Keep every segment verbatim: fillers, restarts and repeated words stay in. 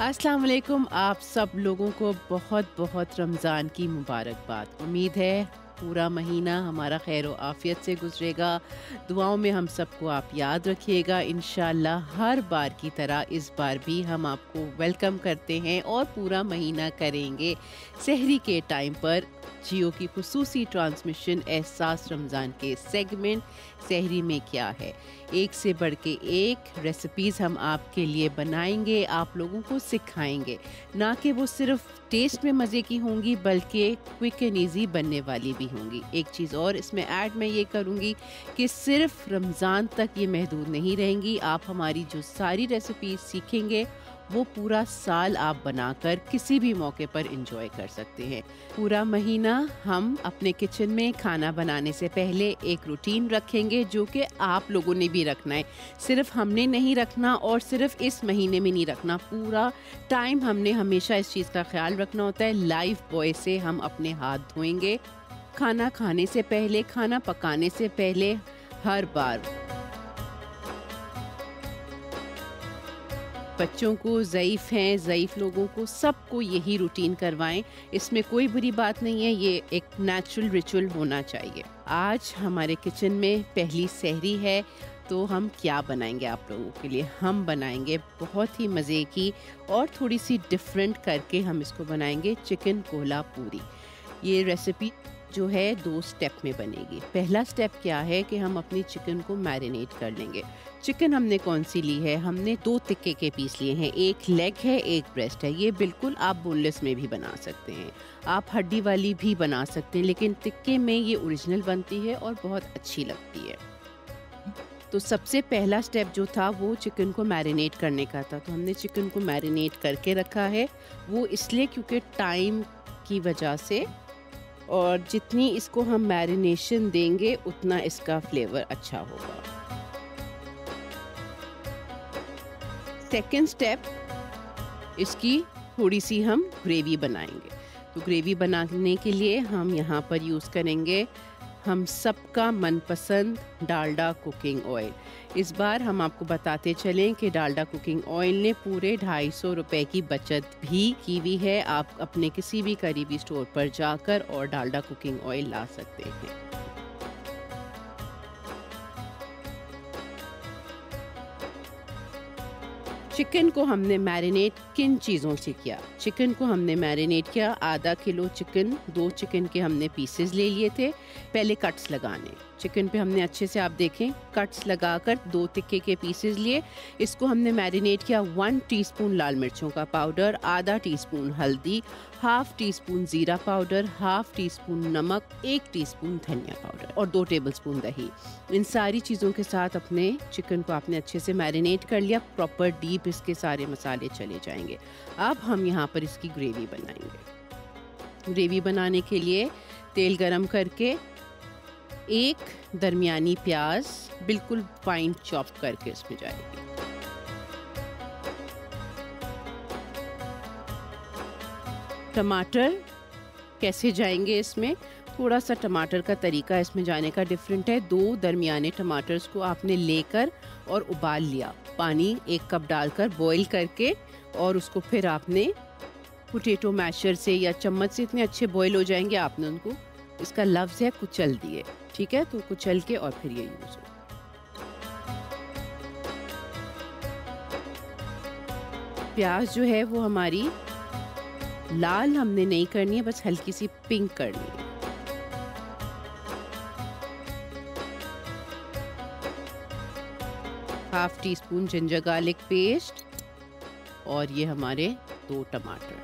अस्सलाम वालेकुम। आप सब लोगों को बहुत बहुत रमज़ान की मुबारकबाद। उम्मीद है पूरा महीना हमारा खैर व आफ़ियत से गुजरेगा। दुआओं में हम सबको आप याद रखिएगा। इंशाअल्लाह हर बार की तरह इस बार भी हम आपको वेलकम करते हैं और पूरा महीना करेंगे सहरी के टाइम पर जियो की खुसूसी ट्रांसमिशन एहसास रमज़ान के सेगमेंट सहरी में क्या है। एक से बढ़ के एक रेसिपीज़ हम आपके लिए बनाएंगे, आप लोगों को सिखाएंगे। ना कि वो सिर्फ टेस्ट में मज़े की होंगी बल्कि क्विक एंड ईजी बनने वाली भी होंगी। एक चीज़ और इसमें ऐड मैं ये करूँगी कि सिर्फ रमज़ान तक ये महदूद नहीं रहेंगी। आप हमारी जो सारी रेसिपीज़ सीखेंगे वो पूरा साल आप बनाकर किसी भी मौके पर एंजॉय कर सकते हैं। पूरा महीना हम अपने किचन में खाना बनाने से पहले एक रूटीन रखेंगे जो कि आप लोगों ने भी रखना है। सिर्फ हमने नहीं रखना और सिर्फ इस महीने में नहीं रखना, पूरा टाइम हमने हमेशा इस चीज़ का ख्याल रखना होता है। लाइफ बॉय से हम अपने हाथ धोएंगे खाना खाने से पहले, खाना पकाने से पहले, हर बार। बच्चों को, ज़ईफ़ हैं, ज़ईफ़ लोगों को, सबको यही रूटीन करवाएं। इसमें कोई बुरी बात नहीं है, ये एक नेचुरल रिचुअल होना चाहिए। आज हमारे किचन में पहली सहरी है, तो हम क्या बनाएंगे आप लोगों के लिए? हम बनाएंगे बहुत ही मज़े की और थोड़ी सी डिफरेंट करके हम इसको बनाएंगे चिकन कोला पूरी। ये रेसिपी जो है दो स्टेप में बनेगी। पहला स्टेप क्या है कि हम अपनी चिकन को मैरिनेट कर लेंगे। चिकन हमने कौन सी ली है? हमने दो तिक्के के पीस लिए हैं, एक लेग है, एक ब्रेस्ट है। ये बिल्कुल आप बोनलेस में भी बना सकते हैं, आप हड्डी वाली भी बना सकते हैं, लेकिन तिक्के में ये ओरिजिनल बनती है और बहुत अच्छी लगती है। तो सबसे पहला स्टेप जो था वो चिकन को मैरिनेट करने का था। तो हमने चिकन को मैरिनेट करके रखा है, वो इसलिए क्योंकि टाइम की वजह से, और जितनी इसको हम मैरिनेशन देंगे उतना इसका फ्लेवर अच्छा होगा। सेकेंड स्टेप, इसकी थोड़ी सी हम ग्रेवी बनाएंगे। तो ग्रेवी बनाने के लिए हम यहाँ पर यूज़ करेंगे हम सबका मनपसंद डालडा कुकिंग ऑयल। इस बार हम आपको बताते चलें कि डालडा कुकिंग ऑयल ने पूरे ढाई सौ रुपये की बचत भी की हुई है। आप अपने किसी भी करीबी स्टोर पर जाकर और डालडा कुकिंग ऑयल ला सकते हैं। चिकन को हमने मैरिनेट किन चीज़ों से किया? चिकन को हमने मैरिनेट किया, आधा किलो चिकन, दो चिकन के हमने पीसेस ले लिए थे। पहले कट्स लगाने चिकन पे हमने अच्छे से, आप देखें, कट्स लगाकर दो तिक्के के पीसेस लिए। इसको हमने मैरिनेट किया। वन टीस्पून लाल मिर्चों का पाउडर, आधा टीस्पून हल्दी, हाफ टी स्पून ज़ीरा पाउडर, हाफ टी स्पून नमक, एक टीस्पून धनिया पाउडर और दो टेबलस्पून दही। इन सारी चीज़ों के साथ अपने चिकन को आपने अच्छे से मैरिनेट कर लिया। प्रॉपर डीप इसके सारे मसाले चले जाएंगे। अब हम यहाँ पर इसकी ग्रेवी बनाएंगे। ग्रेवी बनाने के लिए तेल गरम करके एक दरमियानी प्याज बिल्कुल फाइन चॉप करके इसमें जाएगी। टमाटर कैसे जाएंगे इसमें? थोड़ा सा टमाटर का तरीका इसमें जाने का डिफरेंट है। दो दरमियाने टमाटर्स को आपने लेकर और उबाल लिया, पानी एक कप डालकर बॉईल करके, और उसको फिर आपने पोटैटो मैशर से या चम्मच से, इतने अच्छे बॉईल हो जाएंगे, आपने उनको, इसका लफ्ज़ है कुचल दिए, ठीक है? तो कुचल के और फिर ये यूज़ हो। प्याज जो है वो हमारी लाल हमने नहीं करनी है, बस हल्की सी पिंक करनी है। Half teaspoon ginger garlic paste और ये हमारे दो टमाटर।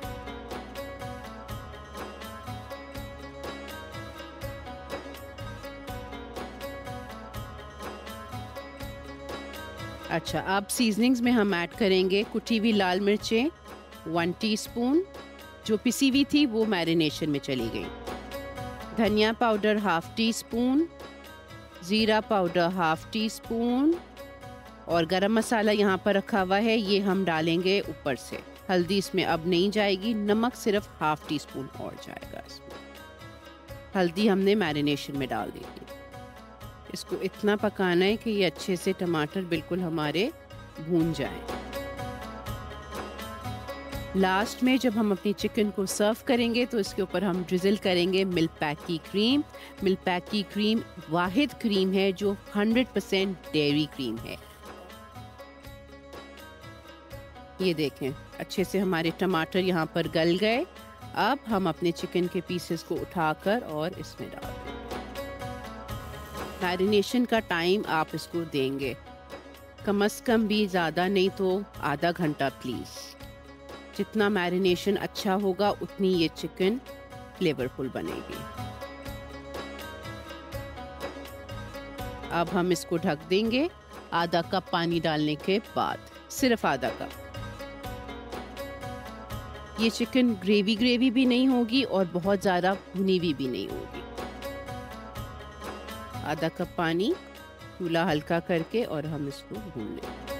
अच्छा, अब सीजनिंग्स में हम ऐड करेंगे कुटी हुई लाल मिर्चें वन टीस्पून, जो पिसी हुई थी वो मैरिनेशन में चली गई। धनिया पाउडर हाफ टी स्पून, ज़ीरा पाउडर हाफ टी स्पून, और गरम मसाला यहाँ पर रखा हुआ है, ये हम डालेंगे ऊपर से। हल्दी इसमें अब नहीं जाएगी, नमक सिर्फ हाफ टी स्पून और जाएगा इसमें। हल्दी हमने मैरिनेशन में डाल दी थी। इसको इतना पकाना है कि ये अच्छे से टमाटर बिल्कुल हमारे भून जाएं। लास्ट में जब हम अपनी चिकन को सर्व करेंगे तो इसके ऊपर हम ड्रिजल करेंगे मिल्क पैक की क्रीम। मिल्क पैक की क्रीम वाहिद क्रीम है जो हंड्रेड परसेंट डेयरी क्रीम है। ये देखें अच्छे से हमारे टमाटर यहाँ पर गल गए। अब हम अपने चिकन के पीसेस को उठाकर और इसमें डाल देंगे। मैरिनेशन का टाइम आप इसको देंगे कम से कम भी, ज़्यादा नहीं तो आधा घंटा प्लीज़। जितना मैरिनेशन अच्छा होगा उतनी ये चिकन फ्लेवरफुल बनेगी। अब हम इसको ढक देंगे आधा कप पानी डालने के बाद, सिर्फ आधा कप। ये चिकन ग्रेवी ग्रेवी भी नहीं होगी और बहुत ज़्यादा भुनी हुई भी नहीं होगी। आधा कप पानी, चूल्हा हल्का करके और हम इसको भून लेंगे।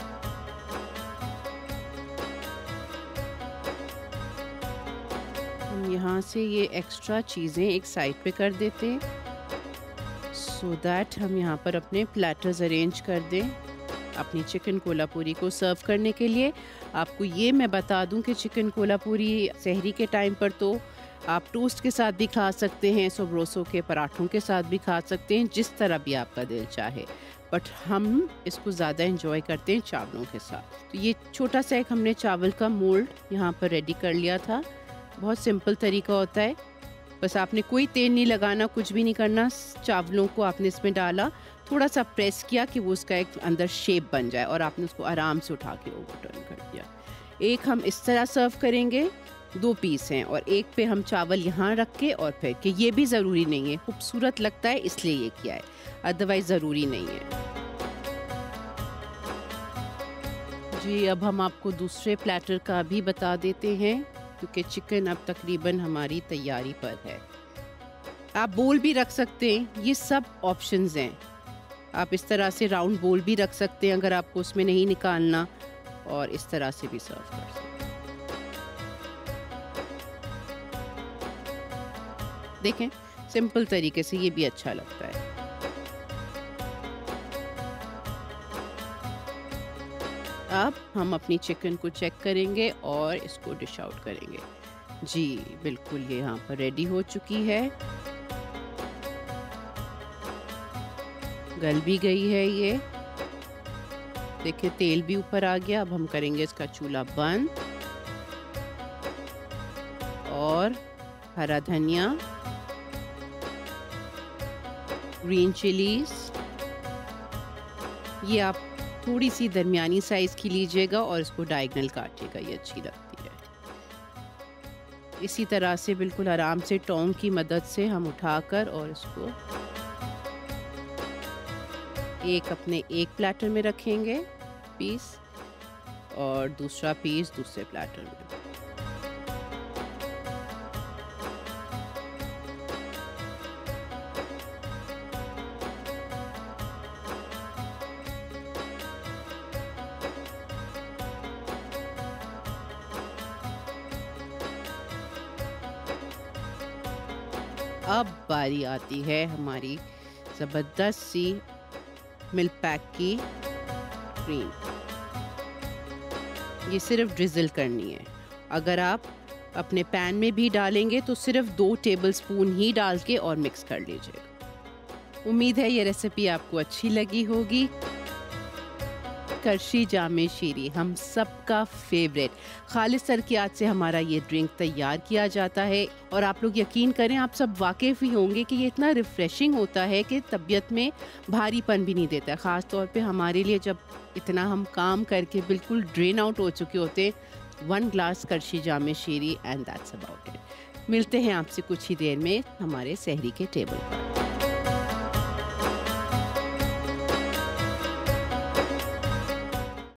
हम यहाँ से ये एक्स्ट्रा चीज़ें एक साइड पे कर देते हैं सो दैट हम यहाँ पर अपने प्लेटर्स अरेंज कर दें अपनी चिकन कोल्हापुरी को सर्व करने के लिए। आपको ये मैं बता दूं कि चिकन कोल्हापुरी सहरी के टाइम पर तो आप टोस्ट के साथ भी खा सकते हैं, सोब्रोसो के पराठों के साथ भी खा सकते हैं, जिस तरह भी आपका दिल चाहे। बट हम इसको ज़्यादा इंजॉय करते हैं चावलों के साथ। तो ये छोटा सा एक हमने चावल का मोल्ड यहाँ पर रेडी कर लिया था। बहुत सिंपल तरीका होता है, बस आपने कोई तेल नहीं लगाना, कुछ भी नहीं करना। चावलों को आपने इसमें डाला, थोड़ा सा प्रेस किया कि वो उसका एक अंदर शेप बन जाए और आपने उसको आराम से उठा के ओवर टर्न कर दिया। एक हम इस तरह सर्व करेंगे, दो पीस हैं और एक पे हम चावल यहाँ रख के और फिर के। ये भी ज़रूरी नहीं है, खूबसूरत लगता है इसलिए ये किया है, अदरवाइज ज़रूरी नहीं है जी। अब हम आपको दूसरे प्लेटर का भी बता देते हैं क्योंकि चिकन अब तकरीबन हमारी तैयारी पर है। आप बोल भी रख सकते हैं, ये सब ऑप्शंस हैं। आप इस तरह से राउंड बोल भी रख सकते हैं अगर आपको उसमें नहीं निकालना, और इस तरह से भी सर्व कर सकते हैं। देखें सिंपल तरीके से ये भी अच्छा लगता है। अब हम अपनी चिकन को चेक करेंगे और इसको डिश आउट करेंगे। जी बिल्कुल, ये यहाँ पर रेडी हो चुकी है, गल भी गई है ये। देखिए तेल भी ऊपर आ गया। अब हम करेंगे इसका चूल्हा बंद और हरा धनिया, ग्रीन चिलीज, ये आप थोड़ी सी दरमियानी साइज की लीजिएगा और इसको डायगोनल काटिएगा, ये अच्छी लगती है। इसी तरह से बिल्कुल आराम से टोंग की मदद से हम उठाकर और इसको एक अपने एक प्लेटर में रखेंगे पीस और दूसरा पीस दूसरे प्लेटर में। अब बारी आती है हमारी ज़बरदस्त सी मिल्क पैक की क्रीम। ये सिर्फ ड्रिजल करनी है। अगर आप अपने पैन में भी डालेंगे तो सिर्फ दो टेबलस्पून ही डाल के और मिक्स कर लीजिएगा। उम्मीद है ये रेसिपी आपको अच्छी लगी होगी। करशी जामे शीरी हम सबका फेवरेट, खालिद सरकियात से हमारा ये ड्रिंक तैयार किया जाता है और आप लोग यकीन करें आप सब वाकिफ़ ही होंगे कि ये इतना रिफ़्रेशिंग होता है कि तबीयत में भारीपन भी नहीं देता। ख़ास तौर पे हमारे लिए जब इतना हम काम करके बिल्कुल ड्रेन आउट हो चुके होते, वन ग्लास करशी जामे शीरी एंड दैट्स अबाउट इट। मिलते हैं आपसे कुछ ही देर में हमारे सहरी के टेबल पर।